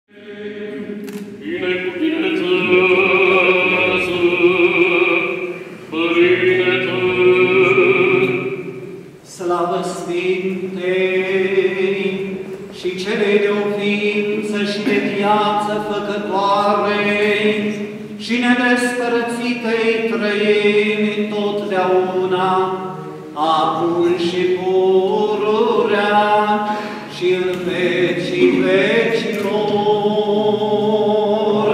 Slavă Sfintei și celei de oființă și de viață făcătoarei și nedespărățitei trăiemi totdeauna, acum și pururea și în vecii vecilor.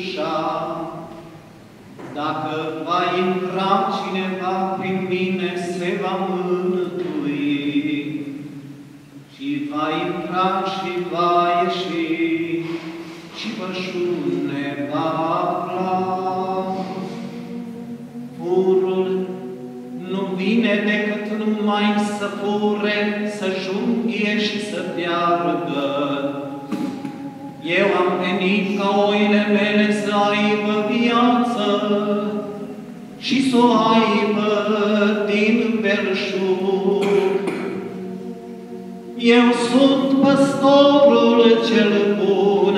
ușa. Dacă va intra cineva prin mine, se va mânătui, și va intra și va ieși, și pășune va afla. Furul nu vine decât numai să fure, să junghie și să piardă. Eu am venit ca oile mele să aibă viață și să o aibă din belșug. Eu sunt păstorul cel bun.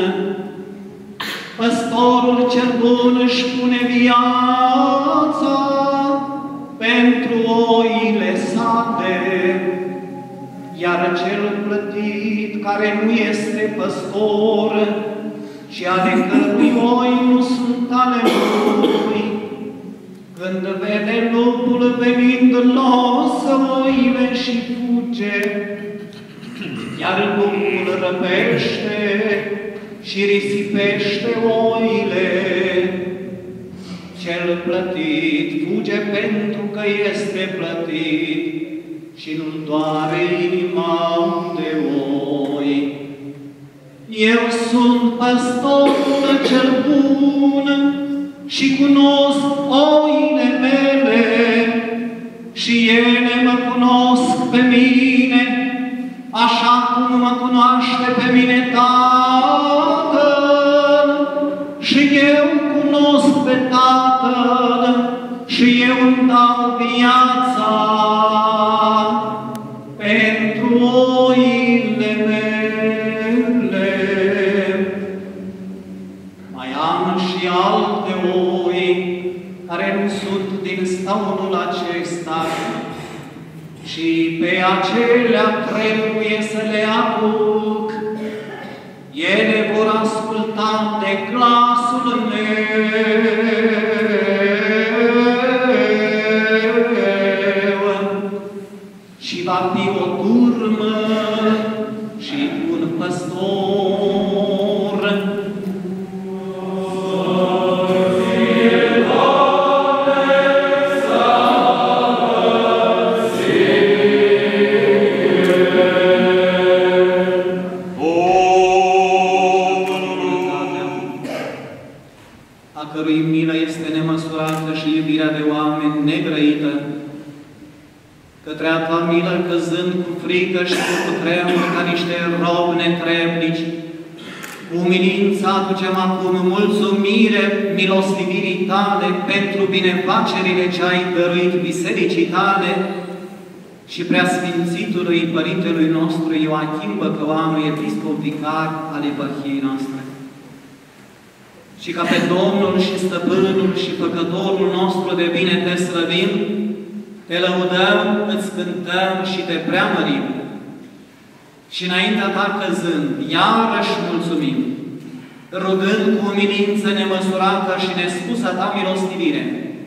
Păstorul cel bun își pune viața pentru oile sale, iar cel plătit, care nu este păstor și ale cărui oi nu sunt ale lui, când vede lupul venind, lasă oile și fuge, iar lupul răpește și risipește oile. Cel plătit fuge pentru că este plătit și nu doare inima de oi. Eu sunt păstorul cel bun și cunosc oile mele și ele mă cunosc pe mine, așa cum mă cunoaște pe mine Tatăl, și eu cunosc pe Tatăl și eu îmi dau viața pentru oile mele. Mai am și alte oi care nu sunt din staunul acesta și pe acelea trebuie să le aduc. Ele vor asculta de glasul meu și va fi o turmă și un păstor. Către a ta milă căzând cu frică și cu cutremur ca niște robi netrebnici, cu umilință aducem acum mulțumire milostivirii tale pentru binefacerile ce ai dăruit bisericii tale și preasfințitului Părintelui nostru Ioachim Băcăuanu, episcop vicar al eparhiei noastre. Și ca pe Domnul și Stăpânul și Făcătorul nostru de bine te slăvim, te lăudăm, îți cântăm și te preamărim. Și înaintea ta căzând, iarăși mulțumim, rugând cu umilință nemăsurată și nespusa ta milostivire,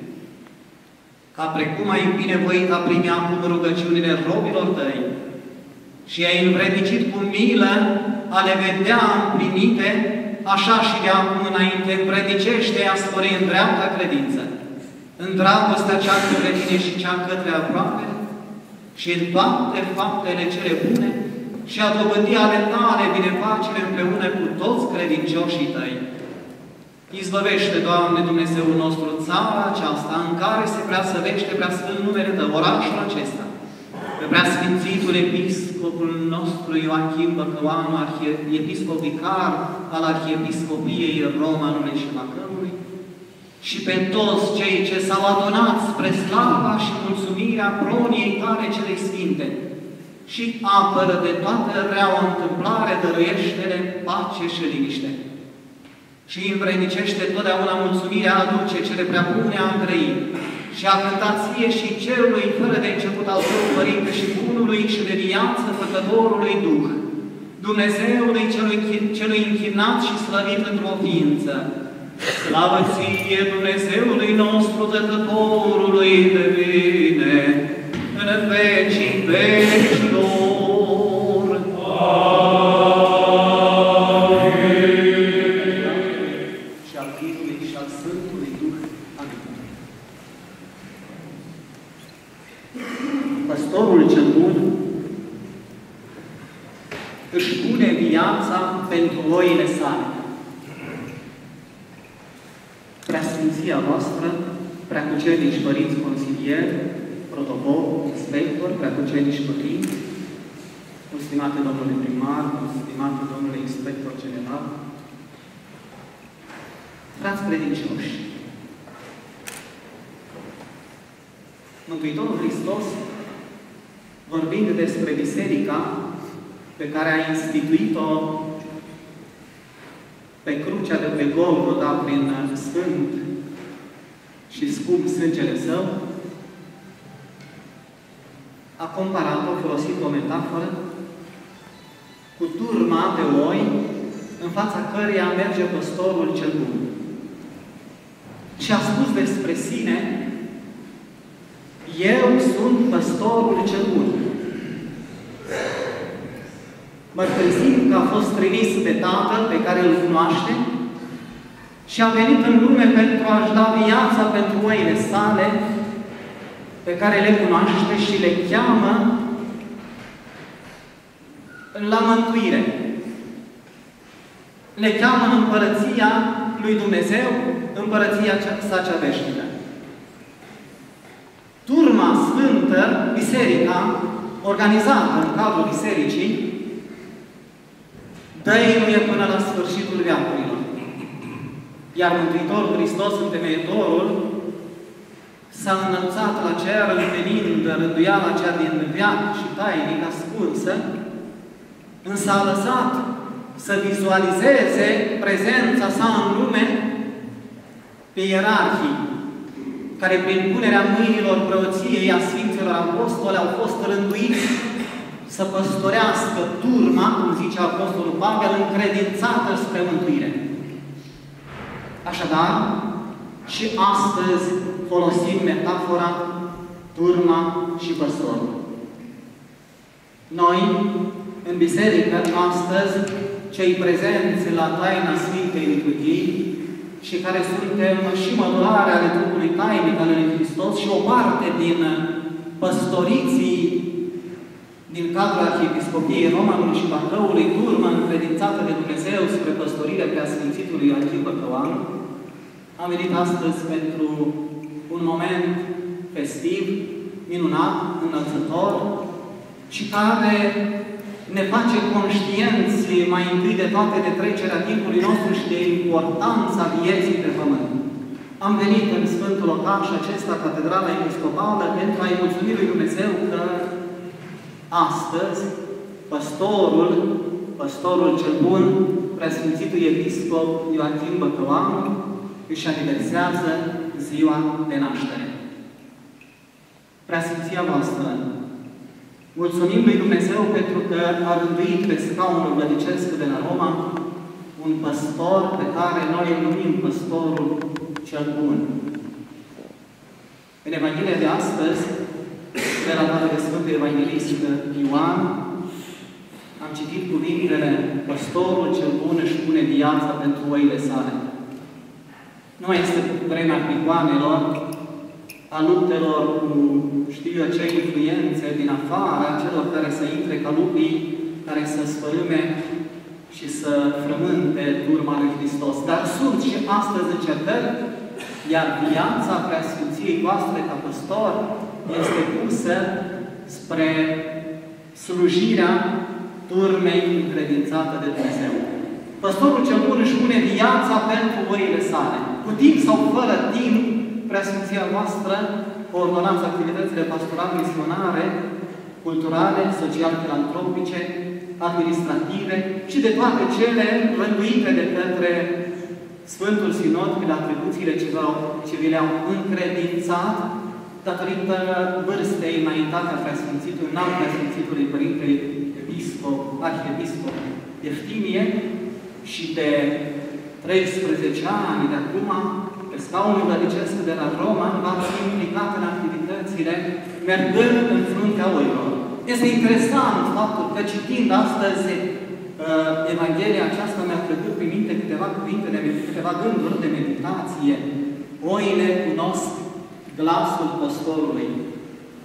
ca precum ai binevoit a primi acum rugăciunile robilor tăi și ai învrednicit cu milă a le vedea împlinite, așa și de acum înainte învrednicește a spori în dreapta credință, în dragostea cea către tine și cea către aproape, și în toate faptele cele bune, și a dobândi ale tale binefacere împreună cu toți credincioșii tăi. Izbăvește, Doamne Dumnezeul nostru, țara aceasta în care se preasăvește preasfânt numele Tău, orașul acesta, pe preasfințitul episcopul nostru Ioachim Băcăuanu, episcop vicar al Arhiepiscopiei Romanului și Bacăului, și pe toți cei ce s-au adunat spre slava și mulțumirea proniei tale celei sfinte, și apără de toată reaua întâmplare, dăruiește-le pace și liniște. Și învrednicește totdeauna mulțumirea aduce cele prea bune a îngrăit, și a cântat ție și cerului fără de început al tău, Părinte, și bunului și de viață Făcătorului Duh, Dumnezeului celui închinat și slăvit într-o ființă. Slavă ție, Dumnezeului nostru, Dătătorului de bine, în vecii vecilor. Amin. Și al păstorul cel bun își pune viața pentru oile sale. Preasfinția voastră, preacucernici părinți consilieri, protocol, inspector, preacucernici părinți, stimate domnule primar, stimate domnule inspector general, frați credincioși, Mântuitorul Hristos, vorbind despre biserica pe care a instituit-o pe crucea de pe Golgota prin sfânt și scump sângele Său, a comparat-o, folosit o metaforă, cu turma de oi în fața căreia merge păstorul cel bun. Și a spus despre sine: eu sunt păstorul cel bun. Mărturisind că a fost trimis pe Tatăl pe care îl cunoaște și a venit în lume pentru a-și da viața pentru oile sale, pe care le cunoaște și le cheamă la mântuire. Le cheamă în împărăția lui Dumnezeu, împărăția sa cea veșnică. Turma sfântă, biserica, organizată în cadrul bisericii, dăinuie până la sfârșitul veacurilor. Iar Mântuitorul Hristos, întemeietorul, s-a înălțat la cer, învenind rânduiala cea din veac și tainic ascunsă, însă a lăsat să vizualizeze prezența sa în lume pe ierarhii, care prin punerea mâinilor preoției a Sfinților Apostoli au fost rânduiți să păstorească turma, cum zice Apostolul Pavel, încredințată spre mântuire. Așadar, și astăzi folosim metafora turma și păstorul. Noi, în biserică, astăzi, cei prezenți la taina Sfintei Liturghii și care suntem și mădulare ale trupului tainic al lui Hristos și o parte din păstoriții din cadrul Arhiepiscopiei Romanului și Bacăului, turmă încredințată de Dumnezeu spre păstorire Preasfințitului Ioachim Băcăuan, am venit astăzi pentru un moment festiv, minunat, înălțător și care ne face conștienți mai întâi de toate de trecerea timpului nostru și de importanța vieții pe pământ. Am venit în Sfântul Locaș acesta, Catedrala Episcopală, pentru a-i mulțumi lui Dumnezeu că astăzi păstorul cel bun, Preasfințitul Episcop Ioachim Băcăuan, își aniversează ziua de naștere. Preasfinția voastră, mulțumim lui Dumnezeu pentru că a rânduit pe scaunul vădicesc de la Roma un păstor pe care noi îl numim păstorul cel bun. În Evanghelia de astăzi, relatată de Sfântul Evanghelist Ioan, am citit cuvintele: păstorul cel bun își pune viața pentru oile sale. Nu mai este vremea prigoanelor, a luptelor cu, știu eu, ce influențe din afară, celor care să intre ca lupii, care să sfărâme și să frământe turma lui Hristos. Dar sunt și astăzi încercări, iar viața Preasfinției voastre ca păstor este pusă spre slujirea turmei încredințată de Dumnezeu. Păstorul cel bun își pune viața pentru oile sale. Cu timp sau fără timp, Preasfinția voastră coordonați activitățile pastorale, misionare, culturale, social-filantropice, administrative și de toate cele rânduite de către Sfântul Sinod prin atribuțiile ce vi le-au încredințat datorită vârstei înaintate a Preasfințitului, înalt Preasfințitului Părinte Arhiepiscop Eftimie și de 13 ani de acum, pe scaunul vădicesc de la Roma, v-ați implicat în activitățile mergând în fruntea oilor. Este interesant faptul că citind astăzi Evanghelia aceasta mi-a trecut prin minte câteva cuvinte, câteva gânduri de meditație. Oile cunosc glasul păstorului.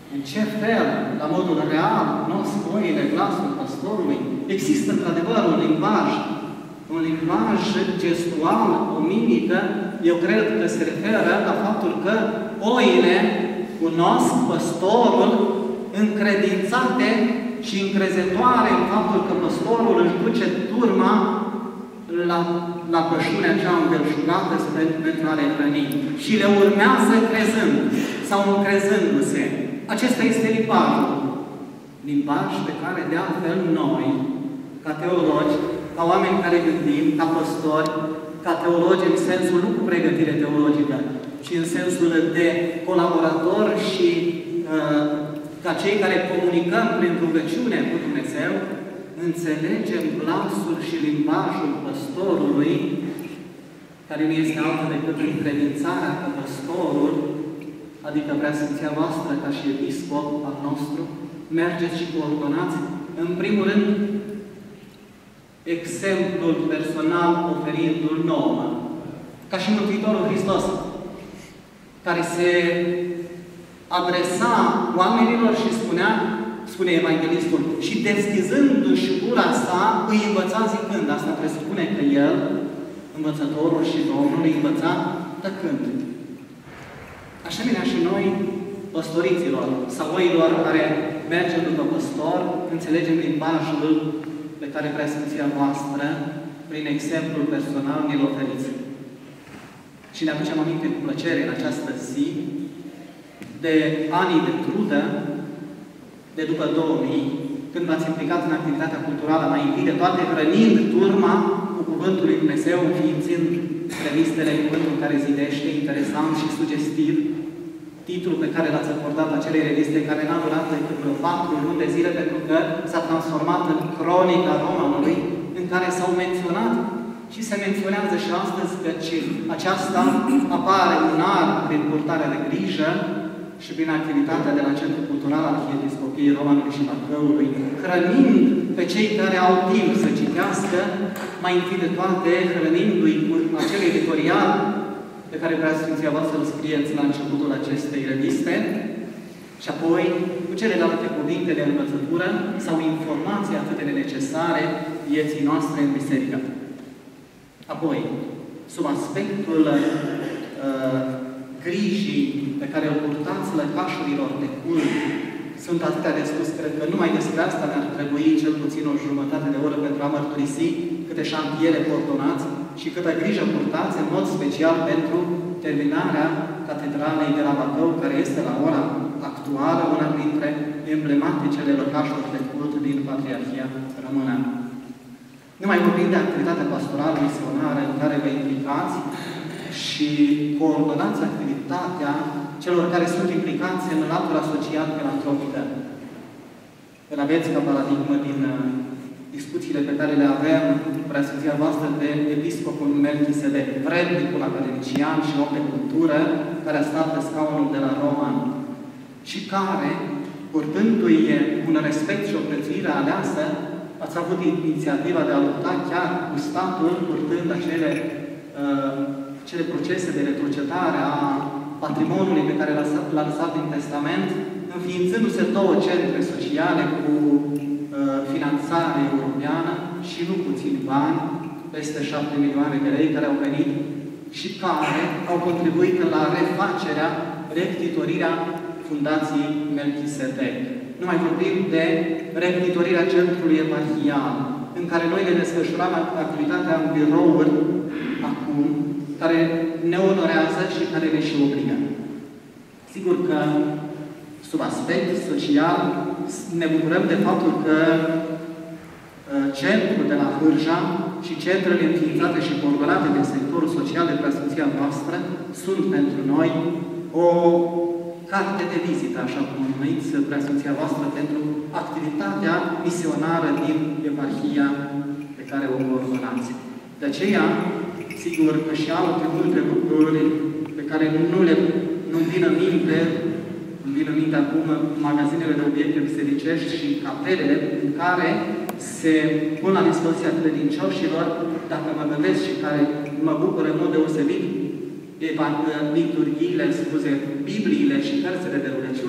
în ce fel, la modul real, cunosc oile glasul păstorului. Există într-adevăr un limbaj gestual, o mimică, eu cred că se referă la faptul că oile cunosc păstorul încredințate și încrezătoare în faptul că păstorul își duce turma la pășunea cea îmbelșugată pentru a le hrăni. Și le urmează crezând sau încrezându-se. Acesta este limbajul. Limbaj pe care, de altfel, noi, ca teologi, ca oameni care gândim, ca păstori, ca teologi în sensul nu cu pregătire teologică, ci în sensul de colaborator și ca cei care comunicăm prin rugăciune cu Dumnezeu, înțelegem glasul și limbajul păstorului, care nu este altă decât încredințarea că păstorul, adică Preasfinția voastră ca și episcop al nostru, mergeți și coordonați, în primul rând, exemplul personal oferindu-l nouă, ca și Mântuitorul Hristos, care se adresa oamenilor și spune Evanghelistul, și deschizându-și gura sa, îi învăța zicând. Asta presupune că el, învățătorul și Domnul, îi învăța tăcând. Asemenea și noi, păstoriților sau oilor care mergem după păstor, înțelegem limbajul pe care Preasfinția voastră, prin exemplul personal, ne-l oferiți. Și ne aducem aminte cu plăcere în această zi de anii de trudă, de după 2000, când v-ați implicat în activitatea culturală, mai întâi de toate hrănind turma cu Cuvântul lui Dumnezeu, înființând revistele Cuvântul care zidește, interesant și sugestiv, titlul pe care l-ați acordat acelei reviste, care n-a durat decât vreo 4 luni de zile, pentru că s-a transformat în cronica romanului, în care s-au menționat și se menționează și astăzi că aceasta apare unar prin purtarea de grijă și prin activitatea de la Centrul Cultural al Arhiepiscopiei Romanului și Bacăului, hrănind pe cei care au timp să citească, mai întâi de toate, hrănindu-i cu acel editorial pe care Preasfinția voastră îl scrieți la începutul acestei reviste, și apoi cu celelalte cuvinte de învățătură sau informații atât de necesare vieții noastre în biserică. Apoi, sub aspectul grijii pe care o purtați lăcașurilor de cult, sunt atâtea de spus, cred că numai despre asta ne-ar trebui cel puțin o jumătate de oră pentru a mărturisi câte șantiere coordonați și câtă grijă purtați, în mod special pentru terminarea Catedralei de la Bacău, care este la ora actuală una dintre emblematice lăcașuri de cult din Patriarhia Română. Nu mai vorbim de activitatea pastorală misionară în care vă implicați și coordonați activitatea celor care sunt implicați în latura social-filantropică. Îl aveți ca paradigmă din discuțiile pe care le avem Preasfinția voastră de episcopul Melchisedec, vrednicul academician și om de cultură, care a stat pe scaunul de la Roman și care, purtându-i un respect și o prețuire aleasă, ați avut inițiativa de a lupta chiar cu statul, purtând acele procese de retrocedare a patrimoniului pe care l-a lăsat în testament, înființându-se 2 centre sociale cu finanțare europeană și nu puțini bani, peste 7 milioane de lei, care au venit și care au contribuit la refacerea, rectitorirea Fundației Melchisedec. Nu mai vorbim de rectitorirea centrului eparhial, în care noi ne desfășurăm activitatea în birouri acum, care ne onorează și care ne și obligă. Sigur că, sub aspect social, ne bucurăm de faptul că centrul de la Hârja și centrele înființate și coordonate din sectorul social de Preasfinția voastră sunt pentru noi o carte de vizită, așa cum o numiți Preasfinția voastră, pentru activitatea misionară din eparhia pe care o coordonați. De aceea, sigur că și alte multe lucruri pe care nu-mi vin în minte, îmi vin în minte acum magazinele de obiecte bisericești și capelele în care se pun la dispoziția credincioșilor, dacă mă gândesc și care mă bucură în mod deosebit, liturghiile, Bibliile și cărțile de rugăciuni,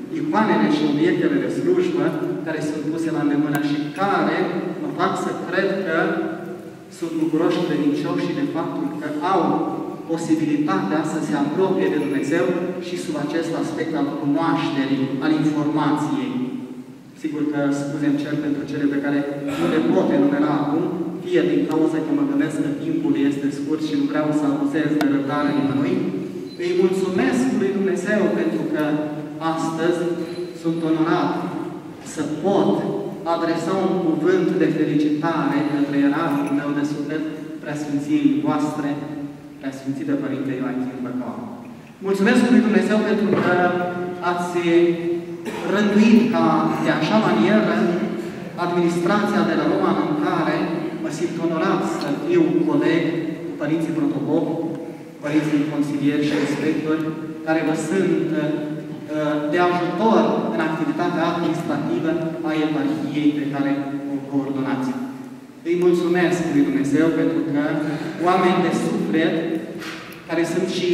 icoanele și obiectele de slujbă care sunt puse la îndemână și care mă fac să cred că sunt bucuroși credincioși de faptul că au posibilitatea să se apropie de Dumnezeu și sub acest aspect al cunoașterii, al informației. Sigur că scuze îmi cer pentru cele pe care nu le pot enumera acum, fie din cauza că mă gândesc că timpul este scurt și nu vreau să abuzez de răbdarea nimănui. Îi mulțumesc lui Dumnezeu pentru că astăzi sunt onorat să pot adresa un cuvânt de felicitare către ierarhul meu de suflet, preasfinției voastre, preasfințite Părinte Ioachim Băcoa. Mulțumesc lui Dumnezeu pentru că ați rânduit ca de așa manieră administrația de la Roma, în care mă simt onorat să fiu coleg cu părinții protocol, părinții consilieri și inspectori, care vă sunt de ajutor în activitatea administrativă a eparhiei pe care o coordonați. Îi mulțumesc lui Dumnezeu pentru că oameni de suflet, care sunt și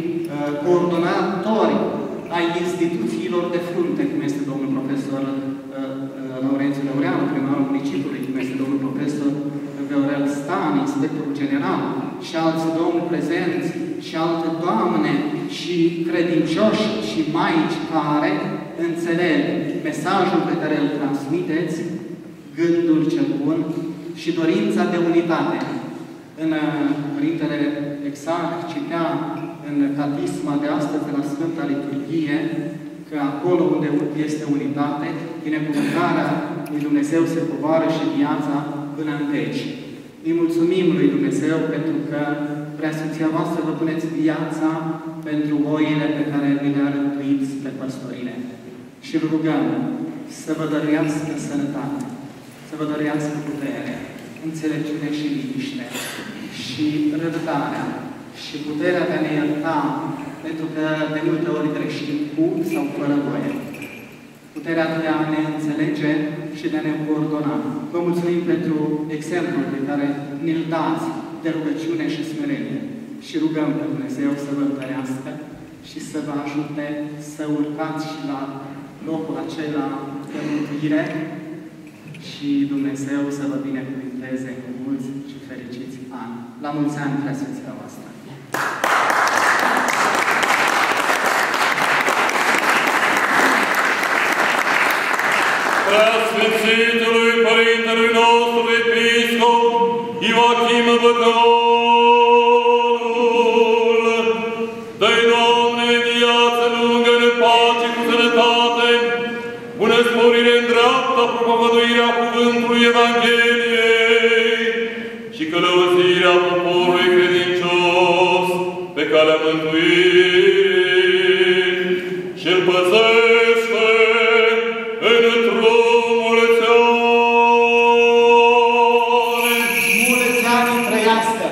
coordonatori ai instituțiilor de frunte, cum este domnul profesor Laurențiu Leureanu, primarul municipiului, cum este domnul profesor Viorel Stan, inspectorul general, și alți domni prezenți, și alte doamne, și credincioși, și maici care înțeleg mesajul pe care îl transmiteți, gândul cel bun și dorința de unitate. În Părintele Exarh citea în catisma de astăzi de la Sfânta Liturghie că acolo unde este unitate, binecuvântarea lui Dumnezeu se coboară și viața până în veci. Îi mulțumim lui Dumnezeu pentru că Preasfinția voastră vă puneți viața pentru oile pe care vi le-a rânduit spre păstorire. Și îl rugăm să vă dăruiască sănătate, să vă dăruiască putere, înțelepciune și liniște, și răbdarea, și puterea de a ne ierta, pentru că de multe ori greșim cu sau fără voie. Puterea de a ne înțelege și de a ne coordona. Vă mulțumim pentru exemplul pe care ne-l dați de rugăciune și smerenie. Și rugăm pe Dumnezeu să vă întărească și să vă ajute să urcați și la locul acela de mântuire și Dumnezeu să vă binecuvânteze cu mulți și fericiți ani. La mulți ani, Preasfinția voastră! Preasfințitului Părintelui nostru Episcop Ioachim Băcăorul, dă-i, Doamne, viață lungă, în pace cu sănătate, bună sporire în dreapta propovăduirea cuvântului Evangheliei și călăuzirea poporului credincios pe calea mântuirii și-l păzește într-o mulți ani. Mulți ani trăiască!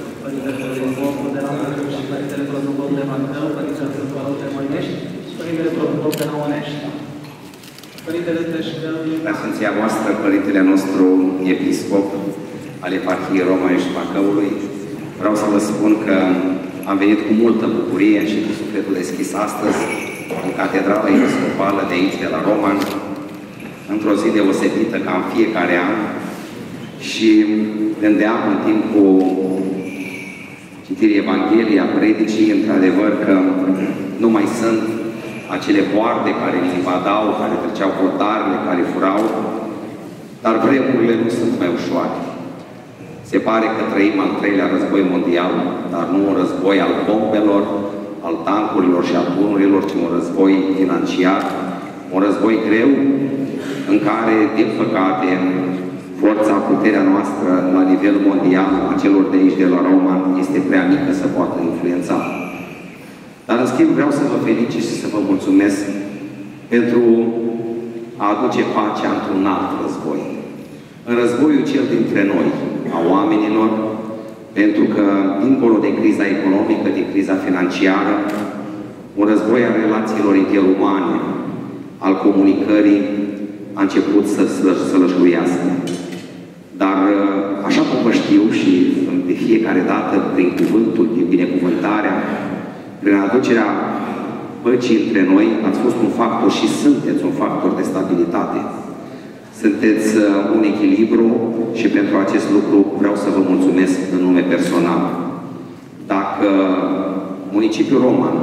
Părintele Preasfinția voastră, Părintele nostru Episcop al Eparhiei Roman și Bacăului, vreau să vă spun că am venit cu multă bucurie și cu sufletul deschis astăzi în Catedrala Episcopală de aici, de la Roman, într-o zi deosebită ca în fiecare an, și gândeam în timpul citirii Evangheliei, a predicii, într-adevăr că nu mai sunt acele boarde care ne invadau, care treceau hotarele, care furau, dar vremurile nu sunt mai ușoare. Se pare că trăim al treilea război mondial, dar nu un război al bombelor, al tancurilor și al bunurilor, ci un război financiar, un război greu, în care, din păcate, forța, puterea noastră la nivel mondial, a celor de aici, de la Roman, este prea mică să poată influența. Dar, în schimb, vreau să vă felicit și să vă mulțumesc pentru a aduce pacea într-un alt război. În războiul cel dintre noi, a oamenilor, pentru că, dincolo de criza economică, de criza financiară, un război al relațiilor interumane, al comunicării, a început să slășluiască. Dar, așa cum vă știu și de fiecare dată, prin cuvântul, prin binecuvântarea, prin aducerea păcii între noi, ați fost un factor și sunteți un factor de stabilitate. Sunteți un echilibru și pentru acest lucru vreau să vă mulțumesc în nume personal. Dacă municipiul Roman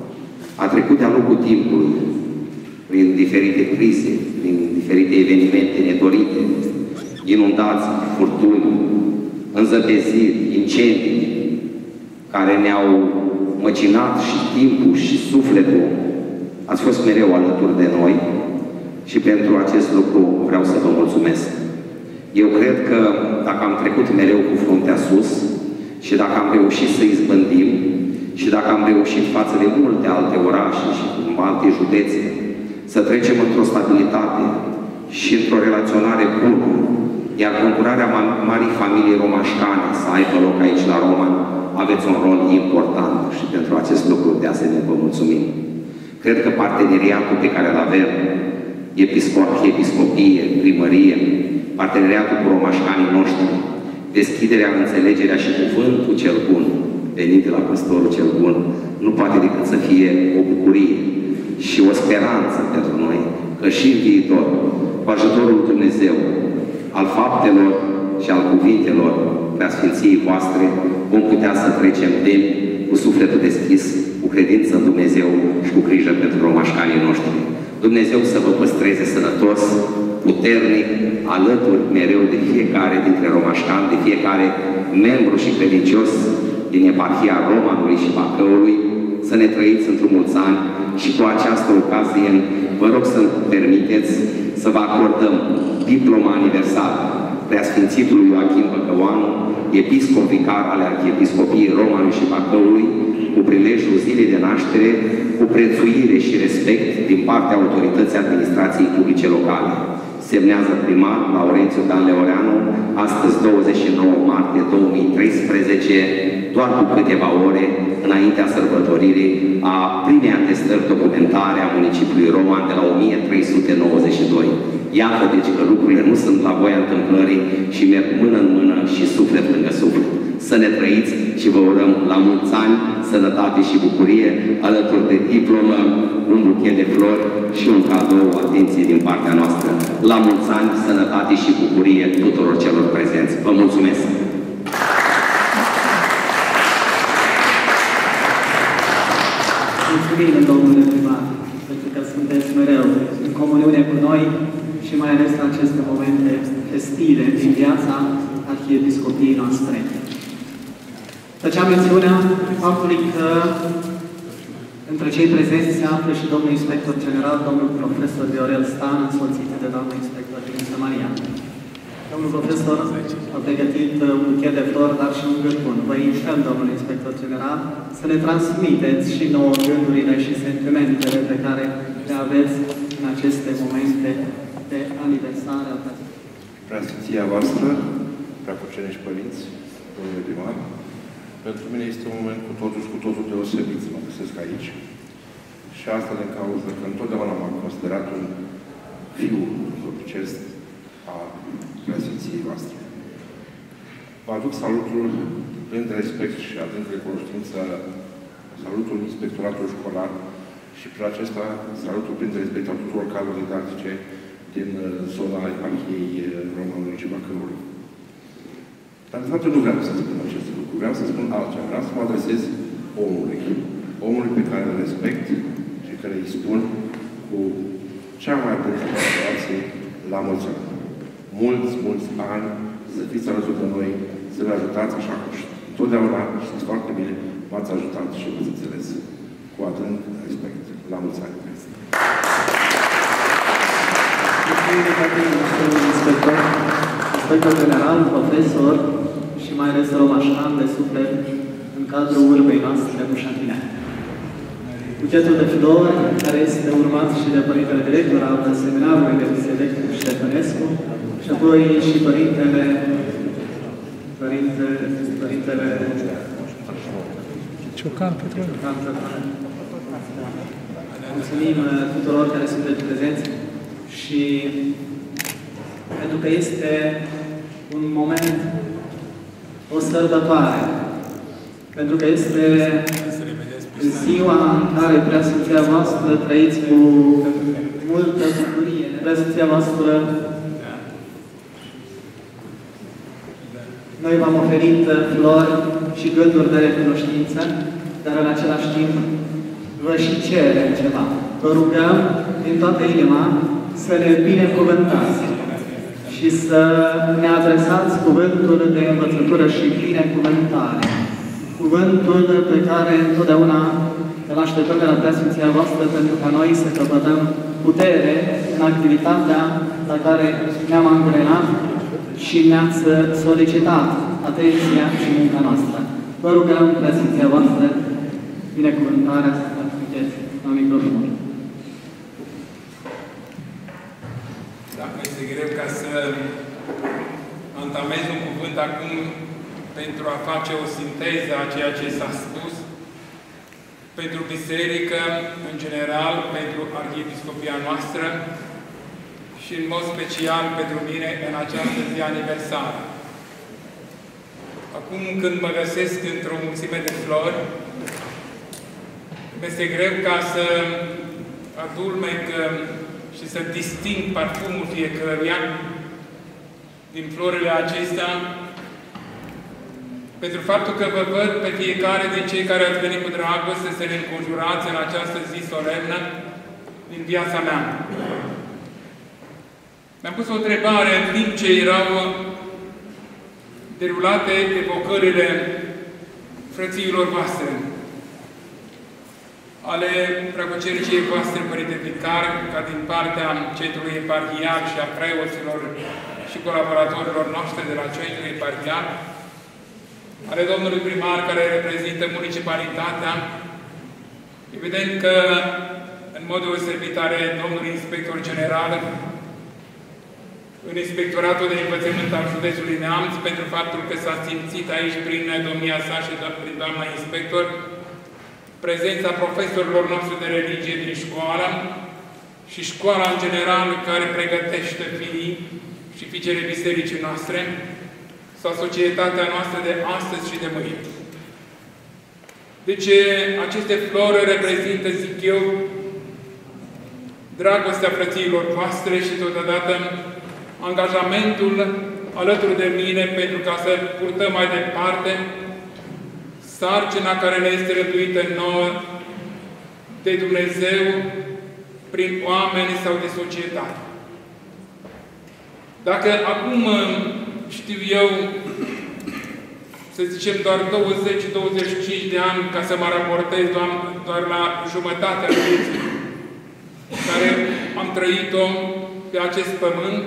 a trecut de-a lungul timpului prin diferite crize, prin diferite evenimente nedorite, inundații, furtuni, înzăpeziri, incendii, care ne-au măcinat și timpul și sufletul, ați fost mereu alături de noi și pentru acest lucru vreau să vă mulțumesc. Eu cred că dacă am trecut mereu cu fruntea sus și dacă am reușit să izbândim și dacă am reușit față de multe alte orașe și alte județe să trecem într-o stabilitate și într-o relaționare bună, iar conturarea marii familii romașcane să aibă loc aici la Roman, aveți un rol important și pentru acest lucru de asemenea vă mulțumim. Cred că parteneriatul pe care îl avem, episcopie, primărie, parteneriatul cu romașcanii noștri, deschiderea, înțelegerea și cuvântul cel bun, venit de la păstorul cel bun, nu poate decât să fie o bucurie și o speranță pentru noi, că și în viitor, cu ajutorul Dumnezeu, al faptelor și al cuvintelor preasfinției voastre, vom putea să trecem demn, cu sufletul deschis, cu credință în Dumnezeu și cu grijă pentru romașcanii noștri. Dumnezeu să vă păstreze sănătos, puternic, alături mereu de fiecare dintre romașcani, de fiecare membru și credincios din Eparhia Romanului și Bacăului, să ne trăiți într-un mulți ani și cu această ocazie vă rog să-mi permiteți să vă acordăm diploma aniversară Preasfințitului Ioachim Băcăuanu, episcop vicar al Arhiepiscopiei Romanului și Bacăului, cu prilejul zilei de naștere, cu prețuire și respect din partea autorității administrației publice locale. Semnează primar Laurențiu Dan Leoreanu, astăzi 29 martie 2013, doar cu câteva ore înaintea sărbătoririi a primei atestări documentare a municipiului Roman de la 1392. Iată deci că lucrurile nu sunt la voia întâmplării și merg mână în mână și suflet lângă suflet. Să ne trăiți și vă urăm la mulți ani, sănătate și bucurie, alături de diplomă, un buchet de flori și un cadou, atenție din partea noastră. La mulți ani, sănătate și bucurie tuturor celor prezenți. Vă mulțumesc! Mulțumim, domnule primar, pentru că sunteți mereu în comuniune cu noi și mai ales în aceste momente festive din viața Arhiepiscopiei noastre. Făceam mențiunea faptului că între cei prezenți se află și domnul inspector general, domnul profesor Viorel Stan, însoțit de doamna inspector Denisa Maria. Domnul profesor a pregătit un buchet de flori, dar și un gârbun. Vă invităm, domnul inspector general, să ne transmiteți și nouă gândurile și sentimentele pe care le aveți în aceste momente de aniversare. Preasfinția voastră, preacucenești părinți, domnule primar, pentru mine este un moment cu totul deosebit să mă găsesc aici. Și asta din cauza că întotdeauna m-am considerat un fiu duhovnicesc a preasfinției voastre. Vă aduc salutul plin de respect și adânc recunoștință, salutul inspectoratului școlar și prin acesta salutul plin de respect al tuturor cadrelor didactice din zona eparhiei Românului Bacăului. Dar, de fapt, nu vreau să spun acest lucru. Vreau să spun altceva. Vreau să mă adresez omului. Omului pe care îl respect și care îi spun cu cea mai bună situație la mulți ani. Mulți, mulți ani să fiți alături de noi, să ne ajutați așa cum întotdeauna știți foarte bine, m-ați ajutat și v-ați înțeles cu adânc respect. La mulți ani. Inspector general, profesor și mai ales romașan de suflet în cadrul urbei noastre cu Șantinea. Buchetul de flori, care este urmat și de părintele director al seminarului de Biselectric și de Pănescu, și apoi și părintele Ciocan Petrone. Mulțumim tuturor care sunteți prezenți și pentru că este un moment, o sărbătoare, pentru că este ziua în care Preasfinția voastră trăiți cu multă bucurie. Preasfinția voastră, noi v-am oferit flori și gânduri de recunoștință, dar în același timp vă și cerem ceva. Vă rugăm din toată inima să ne binecuvântați și să ne adresați cuvântul de învățătură și binecuvântare. Cuvântul pe care întotdeauna îl așteptăm de la Preasfinția voastră pentru ca noi să căpătăm putere în activitatea la care ne-am angrenat și ne-ați solicitat atenția și munca noastră. Vă rugăm, Preasfinția voastră, binecuvântarea să transmiteți la microfon. Dacă este greu ca să antamez un cuvânt acum pentru a face o sinteză a ceea ce s-a spus, pentru biserică, în general, pentru arhiepiscopia noastră și în mod special pentru mine în această zi aniversară. Acum când mă găsesc într-o mulțime de flori, este greu ca să adulmec și să disting parfumul fiecăruia din florile acestea, pentru faptul că vă văd pe fiecare din cei care ați venit cu dragoste să ne înconjurați în această zi solemnă din viața mea. Mi-am pus o întrebare în timp ce erau derulate evocările frățiilor voastre, ale preacucericii voastre, Părinte Vicar, ca din partea Centrului Eparhial și a preoților și colaboratorilor noștri de la Centrul Eparhial, ale domnului primar care reprezintă municipalitatea. Evident că, în mod deosebit, are domnul inspector general în Inspectoratul de Învățământ al Județului Neamț, pentru faptul că s-a simțit aici, prin domnia sa și prin doamna inspector, prezența profesorilor noștri de religie din școală și școala în general care pregătește fiii și fiicele bisericii noastre sau societatea noastră de astăzi și de mâine. Deci, aceste flori reprezintă, zic eu, dragostea frățiilor voastre și totodată angajamentul alături de mine pentru ca să purtăm mai departe sarcina care ne este rânduită nouă de Dumnezeu prin oameni sau de societate. Dacă acum știu eu, să zicem, doar 20-25 de ani ca să mă raportez doar la jumătatea vieții care am trăit-o pe acest pământ,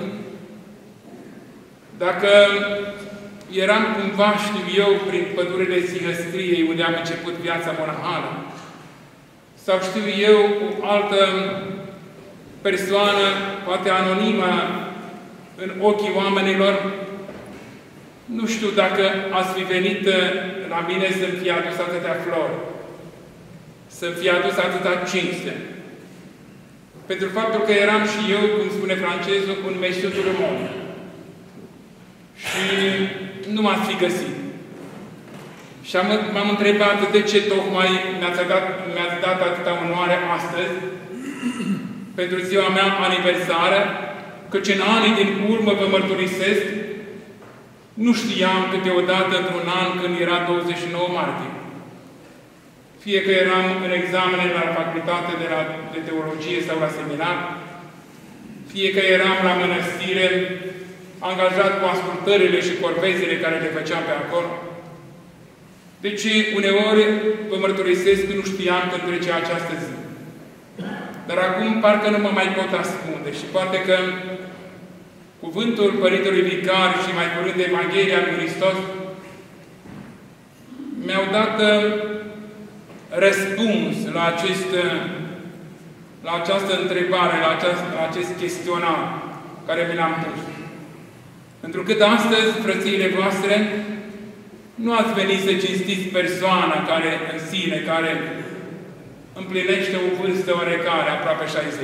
dacă eram cumva, știu eu, prin pădurile Sihăstriei, unde am început viața monahală, sau știu eu, o altă persoană, poate anonimă, în ochii oamenilor, nu știu dacă ați fi venit la mine să-mi fie adus atâtea flori, să-mi fie adus atâta cinste. pentru faptul că eram și eu, cum spune francezul, un monsieur tout le monde. Și nu m-ați fi găsit. Și m-am întrebat de ce tocmai mi-ați dat atâta onoare astăzi, pentru ziua mea aniversară, căci în anii din urmă vă mărturisesc, nu știam câteodată într-un an când era 29 martie. Fie că eram în examene la facultate de teologie sau la seminar, fie că eram la mănăstire, angajat cu ascultările și corvezile care le făceam pe acolo. Deci, uneori, vă mărturisesc că nu știam când trece această zi. Dar acum parcă nu mă mai pot ascunde și poate că cuvântul Părintelui Vicar și mai curând Evanghelia lui Hristos mi-au dat răspuns la această întrebare, la acest chestionar care mi l-am pus. Pentru că astăzi, frățiile voastre, nu ați venit să cinstiți persoana care în sine, care împlinește o vârstă oarecare, aproape 60.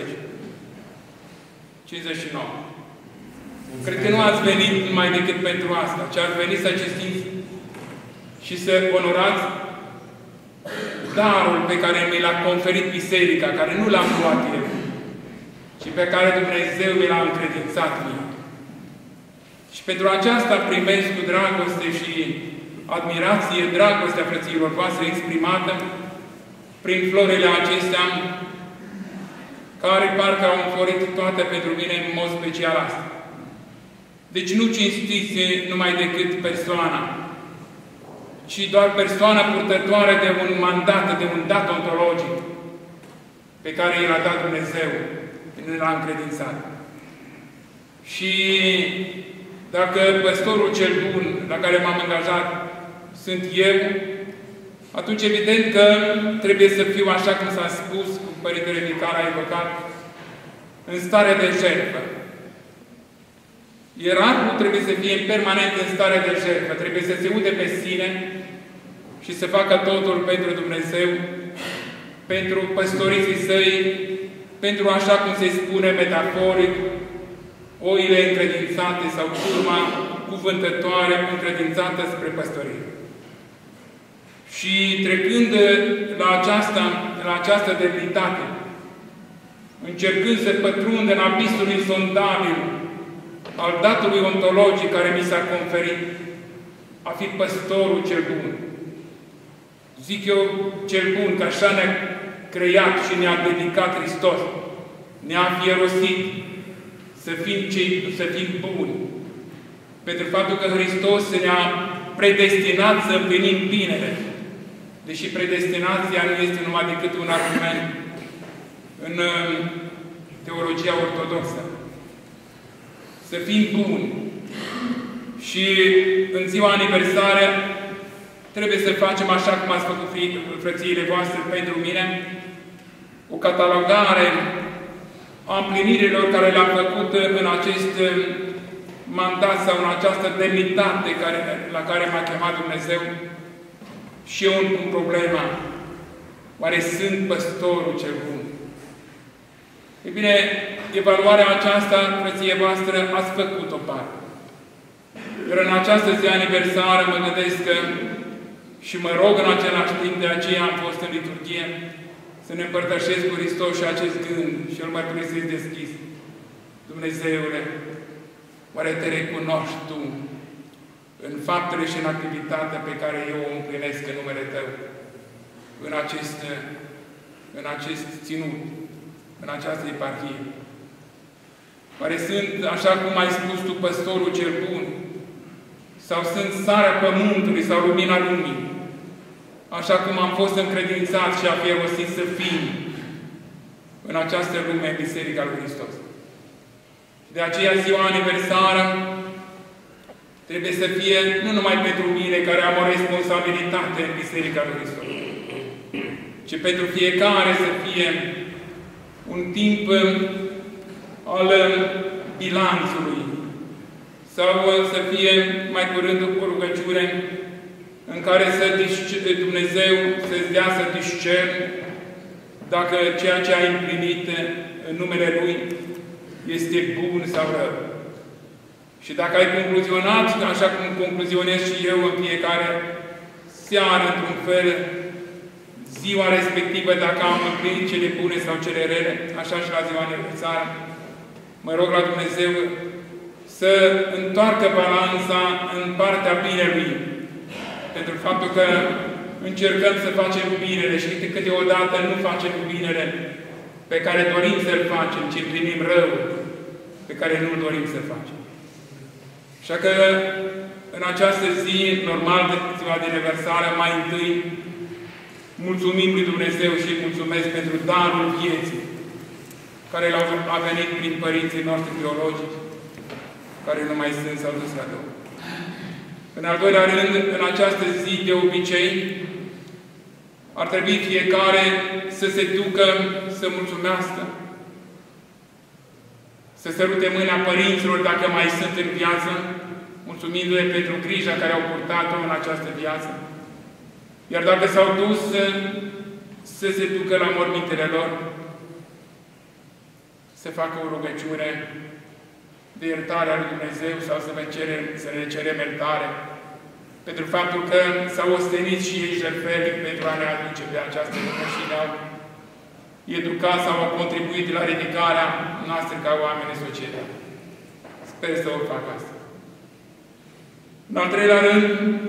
59. Cred că nu ați venit numai decât pentru asta, ci ați venit să cinstiți și să onorați darul pe care mi l-a conferit Biserica, care nu l-am luat eu, ci pe care Dumnezeu mi l-a încredințat mie. Și pentru aceasta primesc cu dragoste și admirație dragostea frăților voastre exprimată prin florile acestea, care parcă au înflorit toate pentru mine în mod special asta. Deci nu cinstiți numai decât persoana, ci doar persoana purtătoare de un mandat, de un dat ontologic pe care i l-a dat Dumnezeu, nu l-a încredințat. Și dacă păstorul cel bun la care m-am angajat sunt eu, atunci evident că trebuie să fiu, așa cum s-a spus, cum Părintele Vicar a evocat, în stare de jertfă. Ierarhul trebuie să fie permanent în stare de jertfă, trebuie să se ude pe sine și să facă totul pentru Dumnezeu, pentru păstoriții săi, pentru, așa cum se spune metaforic, oile încredințate sau turma cuvântătoare încredințată spre păstorire. Și trecând la această demnitate, încercând să pătrund în abisul insondabil al datului ontologic care mi s-a conferit, a fi păstorul cel bun. Zic eu cel bun, că așa ne-a creat și ne-a dedicat Hristos. Ne-a fierosit să fim buni. Pentru faptul că Hristos ne-a predestinat să împlinim binele. Deși predestinația nu este numai decât un argument în teologia ortodoxă. Să fim buni. Și în ziua aniversare trebuie să facem, așa cum ați făcut frățiile voastre pentru mine, o catalogare a împlinirilor care le-am făcut în acest mandat sau în această demnitate la care m-a chemat Dumnezeu. Și eu îmi pun problema. Oare sunt păstorul cel bun? E bine, evaluarea aceasta, frăție voastră, ați făcut-o parte. Iar în această zi aniversară mă gândesc că și mă rog în același timp, de aceea am fost în liturghie, să ne împărtășesc cu Hristos și acest gând și îl mărturisesc deschis. Dumnezeule, oare te recunoști Tu în faptele și în activitatea pe care eu o împlinesc în numele Tău, în acest ținut, în această eparhie? Oare sunt, așa cum ai spus Tu, păstorul cel bun? Sau sunt sarea pământului sau lumina lumii? Așa cum am fost încredințat și afierosit să fim în această lume, în Biserica lui Hristos. De aceea, ziua aniversară trebuie să fie nu numai pentru mine, care am o responsabilitate în Biserica lui Hristos, ci pentru fiecare să fie un timp al bilanțului, sau să fie mai curând o rugăciune în care Dumnezeu să-ți dea să discern dacă ceea ce a împlinit în numele Lui este bun sau rău. Și dacă ai concluzionat, așa cum concluzionez și eu în fiecare seară, într-un fel, ziua respectivă, dacă am împlinit cele bune sau cele rele, așa și la ziua aniversară, mă rog la Dumnezeu să întoarcă balanța în partea binelui. Pentru faptul că încercăm să facem binele și câteodată nu facem binele pe care dorim să-l facem, ci împlinim răul pe care nu-l dorim să facem. Așa că în această zi, normal, de ziua de aniversare, mai întâi mulțumim lui Dumnezeu și mulțumesc pentru darul vieții care a venit prin părinții noștri biologici, care nu mai sunt, s-au dus la Domnul. În al doilea rând, în această zi, de obicei, ar trebui fiecare să se ducă să mulțumească, să sărute mâna părinților dacă mai sunt în viață, mulțumindu-le pentru grija care au purtat-o în această viață. Iar dacă s-au dus, să se ducă la mormintele lor, să facă o rugăciune de iertare a lui Dumnezeu sau să ne cerem iertare pentru faptul că s-au ostenit și ei jertfelic pentru a ne aduce pe această lume și ne-au educat sau au contribuit la ridicarea noastră ca oameni în societate. Sper să o fac asta. În al treilea rând,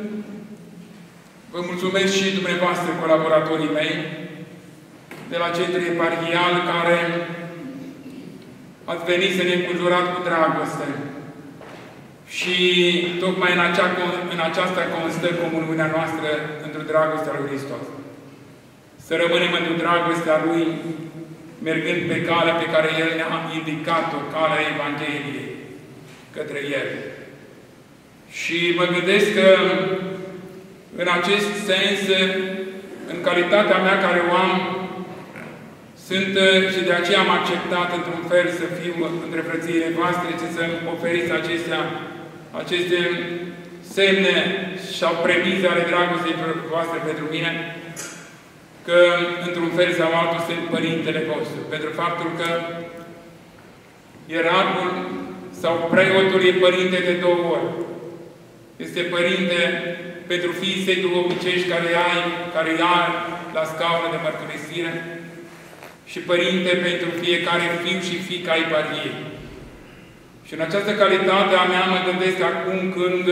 vă mulțumesc și dumneavoastră, colaboratorii mei, de la Centrul Eparhial, care ați venit să ne înconjurați cu dragoste. Și tocmai în aceasta constă comuniunea noastră într-o dragostea lui Hristos. Să rămânem într-o dragostea Lui, mergând pe calea pe care El ne-a indicat-o, calea Evangheliei, către El. Și mă gândesc că, în acest sens, în calitatea mea care o am, sunt și de aceea am acceptat într-un fel să fiu între frățiile voastre și să-mi oferiți aceste semne sau premize ale dragostei voastre pentru mine, că într-un fel sau altul sunt părintele vostru. Pentru faptul că ierarhul sau preotul e părinte de două ori. Este părinte pentru fiii săi duhovnicești care îi ai la scaună de mărturisire și părinte pentru fiecare fiu și fiică ai Eparhiei. Și în această calitate a mea mă gândesc acum când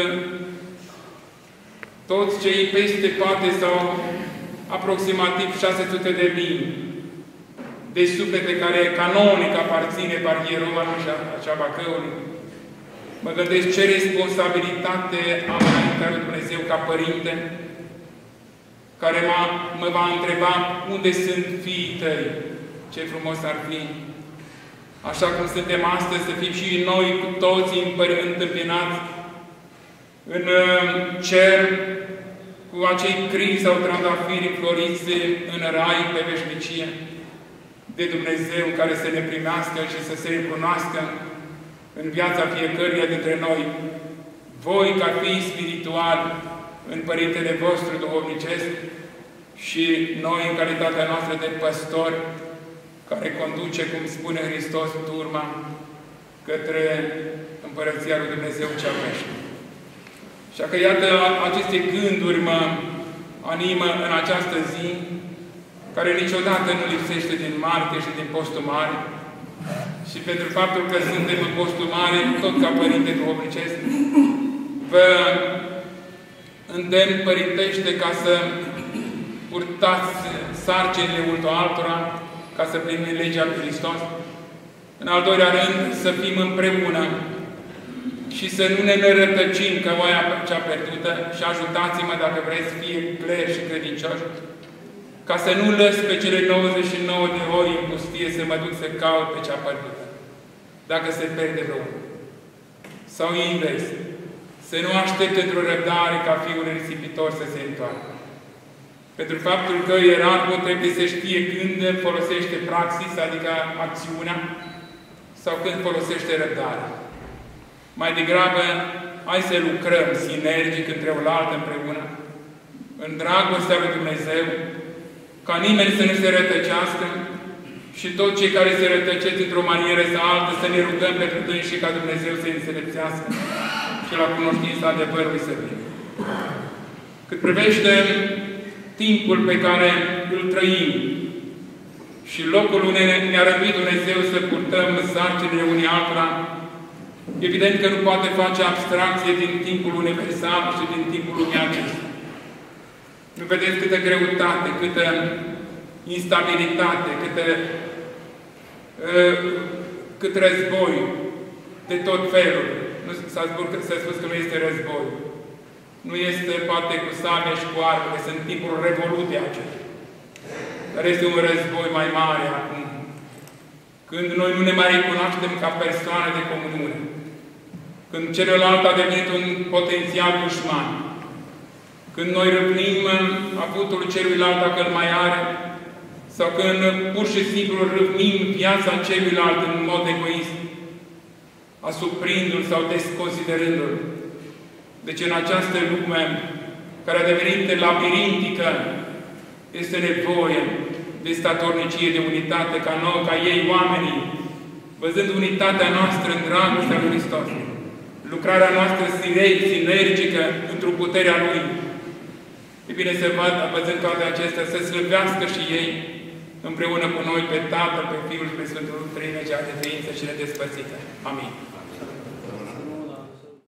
toți cei peste poate sau aproximativ 600.000 de suflete care canonic aparține Eparhiei Romanului și a Bacăului, mă gândesc ce responsabilitate am înaintea lui Dumnezeu ca părinte, care mă va întreba unde sunt fiii tăi. Ce frumos ar fi, așa cum suntem astăzi, să fim și noi cu toții întâmpinați în cer cu acei crini sau trandafiri înfloriți în rai pe veșnicie de Dumnezeu care să ne primească și să se recunoască în viața fiecăruia dintre noi. Voi, ca fii spirituali, în Părintele vostru duhovnicesc și noi, în calitatea noastră de păstori, care conduce, cum spune Hristos, turma către Împărăția lui Dumnezeu cea veșnică. Așa că, iată, aceste gânduri mă animă în această zi, care niciodată nu lipsește din martie și din postul mare, și pentru faptul că suntem în postul mare, tot ca părinte duhovnicesc, vă îndemn părintește ca să purtați sarcinile unul altora, ca să primim legea lui Hristos. În al doilea rând, să fim împreună și să nu ne nărătăcim că oaia cea pierdută și ajutați-mă, dacă vreți, să fie cleri și credincioși, ca să nu lăs pe cele 99 de ori în pustie să mă duc să caut pe cea pierdută, dacă se pierde vreunul. Sau invers, să nu aștept într-o răbdare ca fiul risipitor să se întoarcă. Pentru faptul că ierarhul trebuie să știe când folosește praxis, adică acțiunea, sau când folosește răbdarea. Mai degrabă, hai să lucrăm sinergic între oaltă împreună, în dragostea lui Dumnezeu, ca nimeni să nu se rătăcească și toți cei care se rătăcesc într-o manieră sau altă să ne rugăm pentru dânsii ca Dumnezeu să-i înțelepțească și la cunoștința adevărului să vină. Cât privește timpul pe care îl trăim și locul unde ne-a rânduit Dumnezeu să purtăm sarcinile unii altora, evident că nu poate face abstracție din timpul universal și din timpul lumii acesta. Nu vedeți câtă greutate, câtă instabilitate, cât război de tot felul. S-a spus că nu este război. Nu este poate cu sabie și cu armele, sunt timpul revoluției acestea. Dar este un război mai mare acum. Când noi nu ne mai recunoaștem ca persoane de comuniune. Când celălalt a devenit un potențial dușman. Când noi răpnim avutul celuilalt dacă îl mai are, sau când pur și simplu răpnim viața celuilalt în mod egoist, asuprindu-l sau desconsiderându-l. Deci în această lume, care a devenit labirintică, este nevoie de statornicie, de unitate, ca noi, ca ei, oamenii, văzând unitatea noastră în dragostea lui Hristos, lucrarea noastră sinergică într-o puterea Lui. E bine să văzând toate acestea, să slăvească și ei împreună cu noi pe Tatăl, pe Fiul și pe Sfântul Treime, cea de ființă și nedespărțită. Amin.